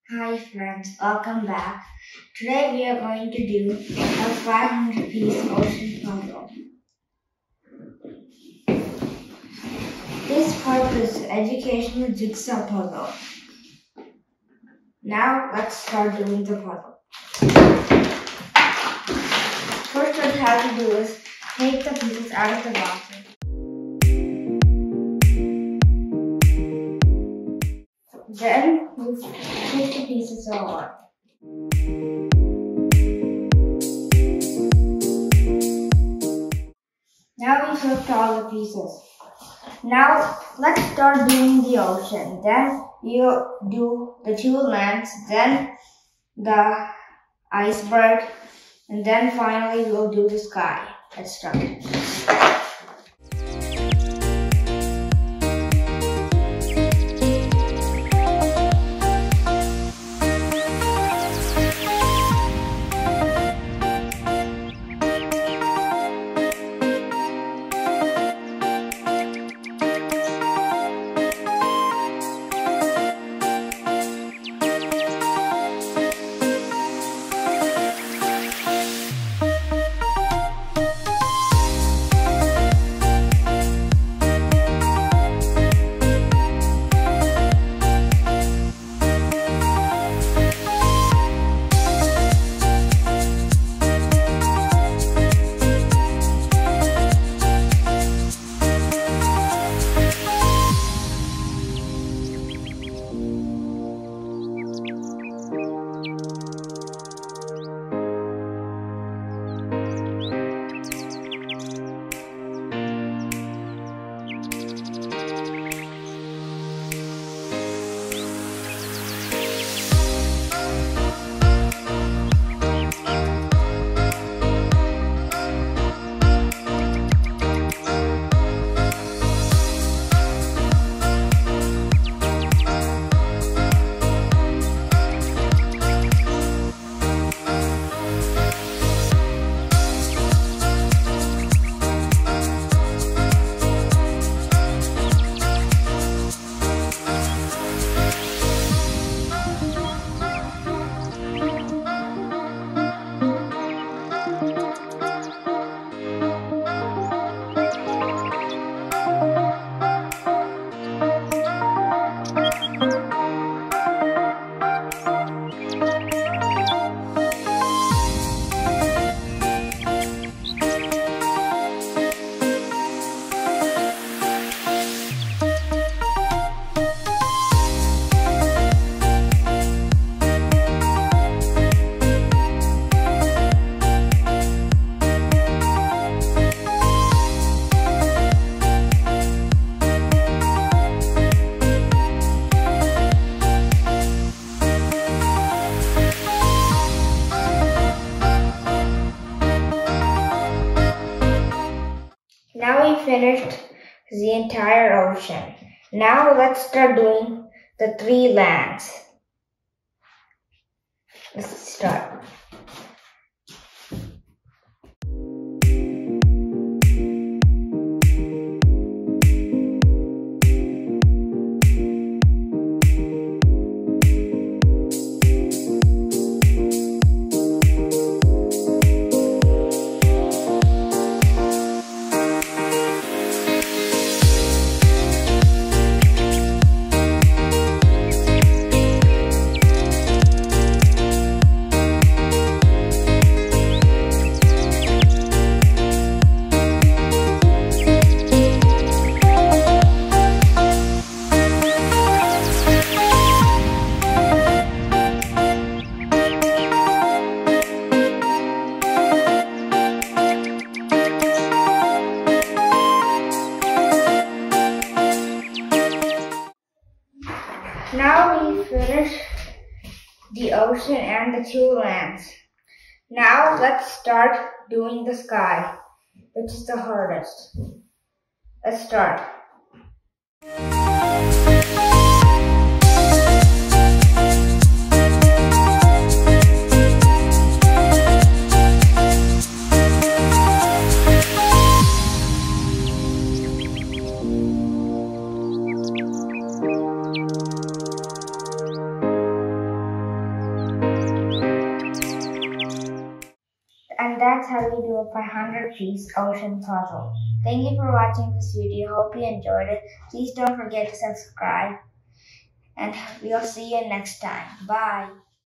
Hi friends, welcome back. Today we are going to do a 500-piece ocean puzzle. This part is educational jigsaw puzzle. Now let's start doing the puzzle. First what you have to do is take the pieces out of the box. Then you take the pieces apart. Now we flipped all the pieces. Now let's start doing the ocean. Then you do the two lands, then the iceberg, and then finally we'll do the sky. Let's start. Now we finished the entire ocean. Now let's start doing the three lands. Let's start. Now we finished the ocean and the two lands. Now let's start doing the sky, which is the hardest. Let's start. And that's how we do a 500-piece ocean puzzle. Thank you for watching this video. Hope you enjoyed it. Please don't forget to subscribe. And we'll see you next time. Bye.